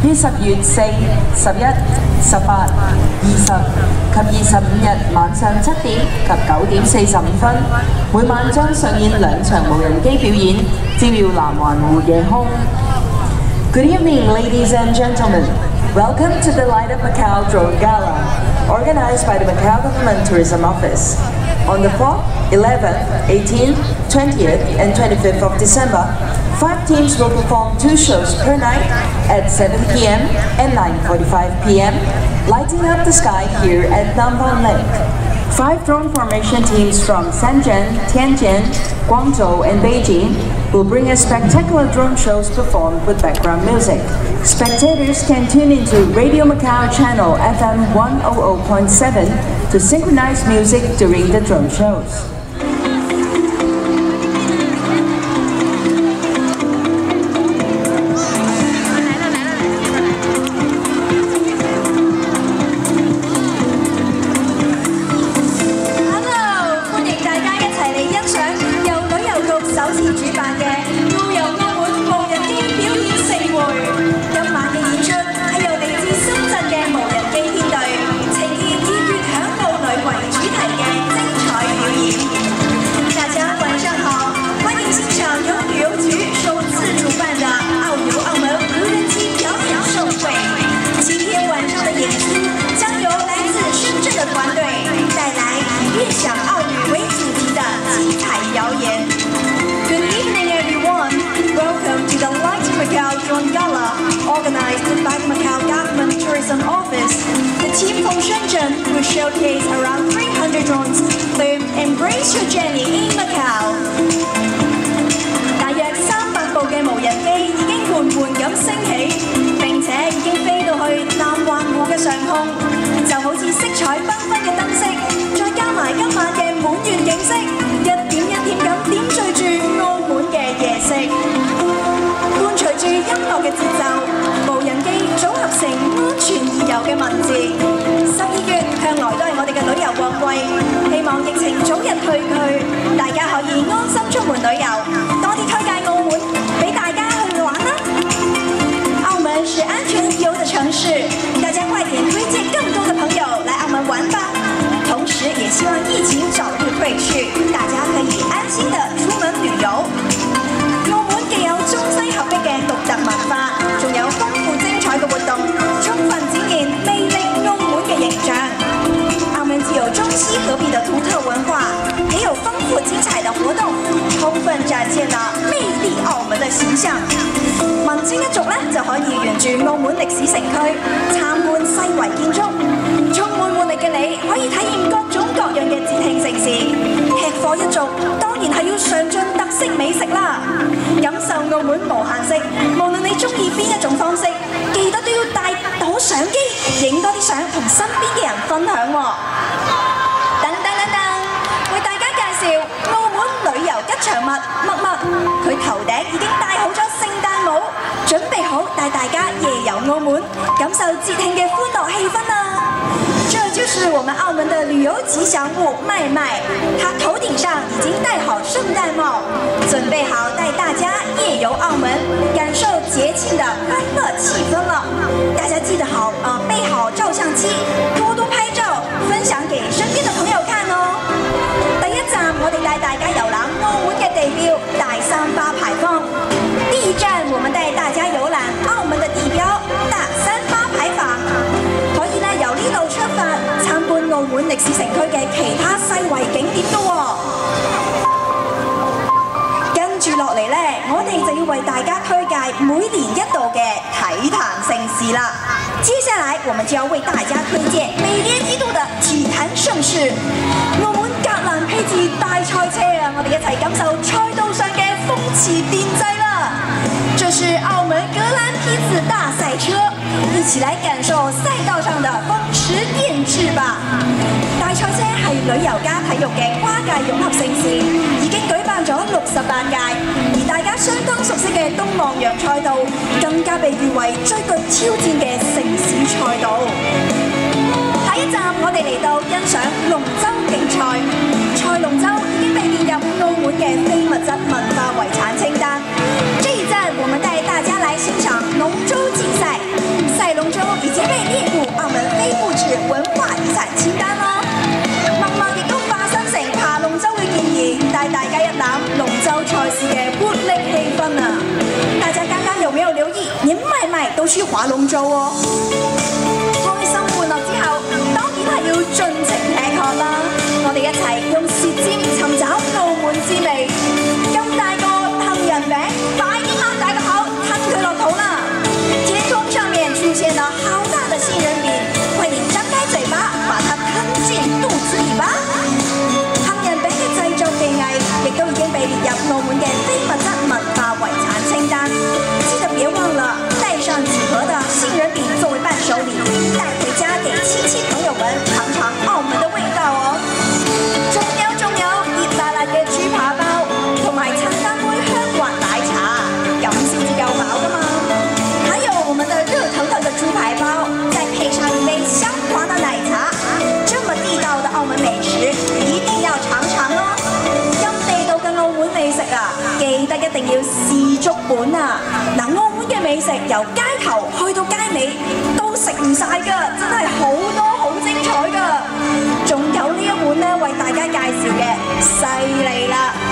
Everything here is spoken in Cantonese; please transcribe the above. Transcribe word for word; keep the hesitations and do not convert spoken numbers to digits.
於十月四、十一、十八、二十及二十五日晚上七點及九點四十五分，每晚將上演兩場無人機表演，照耀南環湖夜空。Good evening, ladies and gentlemen. Welcome to the Light Up Macau Drone Gala, organized by the Macau Government Tourism Office. On the fourth, eleventh, eighteenth, twentieth, and twenty-fifth of December, five teams will perform two shows per night at seven p m and nine forty-five p m, lighting up the sky here at Namban Lake. Five drone formation teams from Shenzhen, Tianjin, Guangzhou, and Beijing will bring us spectacular drone shows performed with background music. Spectators can tune into Radio Macau channel F M one hundred point seven to synchronize music during the drone shows. Gala, organized by the Macau Government Tourism Office. The team from Shenzhen will showcase around three hundred drones themed Embrace Your Journey in Macau. 大約三百部嘅無人機已經緩緩咁升起，並且已經飛到去南環湖嘅上空，就好似色彩繽紛嘅燈飾，再加埋今晚嘅滿園景色，一點一點咁點綴住澳門嘅夜色。伴隨住音樂嘅節奏，無人機組合成安全而遊嘅文字。十二月向來都係我哋嘅旅遊旺季，希望疫情早日退去，大家可以安心出門旅遊，多啲推介澳門俾大家去玩啦。澳門是安全遊的城市，大家快點推薦更多的朋友來澳門玩吧。同時也希望疫情早日退去，大家可以安心的出門旅遊。澳門既有中西合璧嘅獨特文化，仲有豐富精彩嘅活動，充分展現魅力澳門嘅形象。澳門既有中西合璧的獨特文化，也有豐富精彩的活動，充分展現了魅力澳門嘅形象。文青一族咧就可以沿住澳門歷史城區參觀西圍建築，充滿活力嘅你可以體驗各種各樣嘅節慶盛事。吃貨一族當然係要嘗盡特色美食啦，感受澳門無限色。無論你中意邊一種方式，記得都要帶好相機，影多啲相同身邊嘅人分享喎。等等等等，為大家介紹澳門旅遊吉祥物乜乜，佢頭頂已經戴好咗聖誕帽，準備好帶大家夜遊澳門，感受節慶嘅歡樂氣氛啦。這就是我們澳門的旅遊吉祥物麥麥，它頭頂上已經戴好聖誕帽，準備好帶大家夜遊澳門，感受節慶的歡樂氣氛了。大家記得好啊、呃，備好照相機，多多拍照，分享給身邊的朋友看哦。第一站我哋帶大家遊覽澳門嘅地標大三巴牌坊，第一站我們帶大家遊覽澳門的地標大三巴牌坊。可以咧由呢度出發參觀澳門歷史城區嘅其他西圍景點㗎喎。跟住落嚟咧，我哋就要為大家推介每年一度嘅體壇盛事啦。接下來我們就要為大家推薦每年一度的體壇盛事——澳門格蘭披治大賽車啊！我哋一齊感受賽道上嘅風馳電掣啦！這是澳門格蘭披治大賽車，一起來感受賽道上的風馳電掣吧！大賽車係旅遊加體育嘅跨界融合盛事，已經舉辦咗六十八屆，而大家相當熟悉嘅東望洋賽道，更加被譽為最具挑戰嘅城市賽道。下一站我哋嚟到欣賞龍舟競賽，賽龍舟已經被列入澳門嘅非物質文化遺產清單。這一站我們帶大家來欣賞龍舟競賽。 覽龍舟賽事嘅活力氣氛啊！大家剛剛有沒有留意？連妹妹都去划龍舟哦！開心玩樂之後，當然係要盡情吃喝啦！我哋一齊用舌尖尋找澳門滋味。咁大個杏仁餅，快啲擘大個口吞佢落肚啦！天空上面出現了好大的杏仁餅，快點張開嘴巴，把它吞進肚子裡吧！杏仁餅嘅製作技藝亦都已經被列入澳門嘅非物質文化遺產清單。記得別忘了帶上幾盒的杏仁餅作為伴手禮，帶回家給親戚朋友們嘗嘗澳門的味道哦。仲有仲有熱辣辣嘅豬扒包，同埋襯翻杯香滑奶茶，咁先至夠飽㗎嘛！還有我們的熱騰騰的豬排包，再配上一杯香滑的奶茶，這麼地道的澳門美食一定要嘗嘗哦！咁地道嘅澳門美食啊，記得一定要試足本啊！嗱，澳門嘅美食由街頭去到街尾都食唔晒㗎，真係好多好精彩㗎！仲有呢一碗呢，為大家介紹嘅犀利啦！